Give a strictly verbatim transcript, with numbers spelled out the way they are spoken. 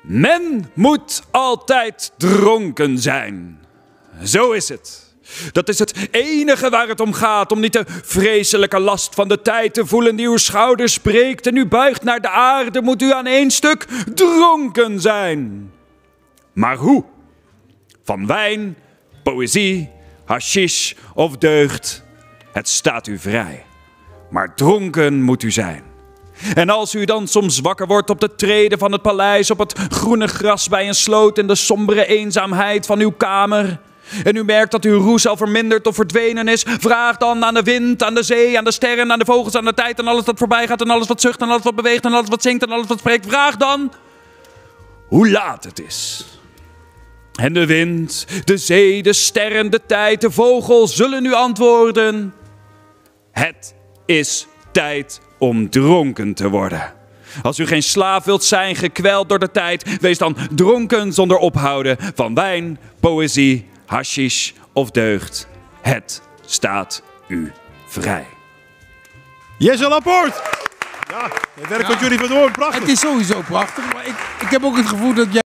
Men moet altijd dronken zijn. Zo is het. Dat is het enige waar het om gaat, om niet de vreselijke last van de tijd te voelen die uw schouders breekt en u buigt naar de aarde, moet u aan één stuk dronken zijn. Maar hoe? Van wijn, poëzie, hashish of deugd, het staat u vrij. Maar dronken moet u zijn. En als u dan soms wakker wordt op de treden van het paleis, op het groene gras bij een sloot in de sombere eenzaamheid van uw kamer, en u merkt dat uw roes al verminderd of verdwenen is, vraag dan aan de wind, aan de zee, aan de sterren, aan de vogels, aan de tijd, aan alles wat voorbij gaat, en alles wat zucht, en alles wat beweegt, en alles wat zingt, en alles wat spreekt. Vraag dan hoe laat het is. En de wind, de zee, de sterren, de tijd, de vogel zullen u antwoorden: het is tijd om dronken te worden. Als u geen slaaf wilt zijn, gekweld door de tijd, wees dan dronken zonder ophouden van wijn, poëzie, hashish of deugd. Het staat u vrij. Jesse Lapoort! Ja, het werk wat jullie van doen, prachtig. Het is sowieso prachtig, maar ik, ik heb ook het gevoel dat jij